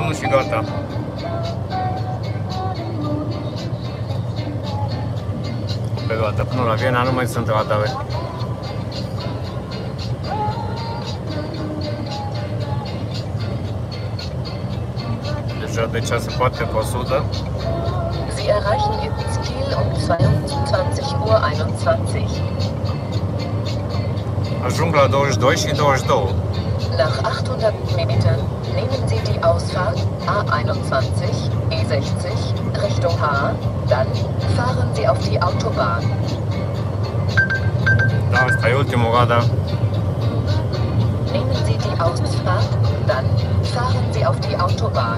unul și gata. Pe toată, până la Viena nu mai sunt radare. Deja de ce se poate pe 100. Sie erreichen Ihr Ziel um 22:21 Uhr. Ajung la 22 și 22. Nach 800 Metern nehmen Sie die Ausfahrt A21, E60 Richtung H, dann fahren Sie auf die Autobahn. Da, asta e ultimul radar. Nehmen Sie die Ausfahrt, dann fahren Sie auf die Autobahn.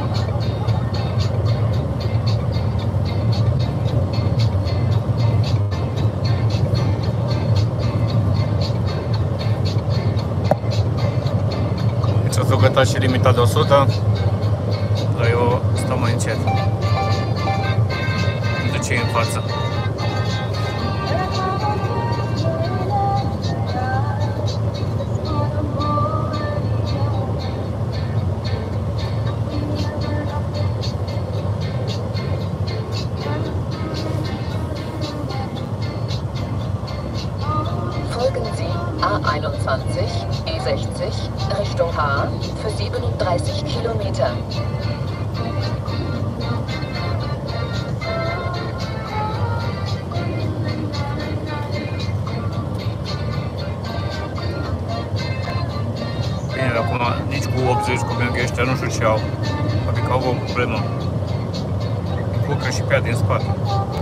Deci ați gătat și limita de 100, dar eu stau mai încet. De ce e în față? Folgen Sie A21, E60 Richtung H für 37 Kilometer. Bine, acum nici cu 80 cu merg ăștia nu știu ce au. Adică au o problemă. Încurcă și pe ea din spate.